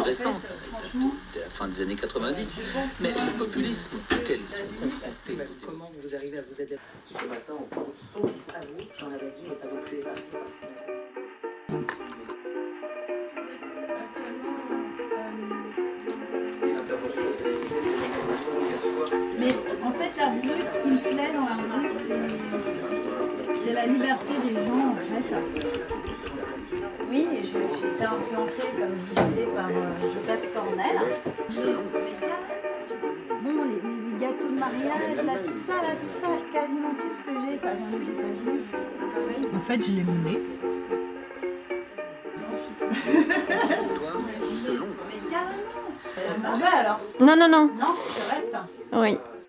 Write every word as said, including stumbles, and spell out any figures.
récente, de la fin des années quatre-vingt-dix, mais le populisme auquel ils sont confrontés. Comment vous arrivez à vous adapter? Ce matin, on prend sauce à vous, j'en avais dit, et pas non plus épargné parce que... Mais en fait, la brute, ce qui me plaît dans la brute, c'est la liberté des gens, en fait. Oui, j'ai été influencée, comme je disais, par euh, Joseph Cornell. Bon, les, les, les gâteaux de mariage, là, tout ça, là, tout ça, quasiment tout ce que j'ai, ça vient des États-Unis. En fait, je l'ai mené. Ah bah alors. Non, non, non. Non, ça reste. Oui.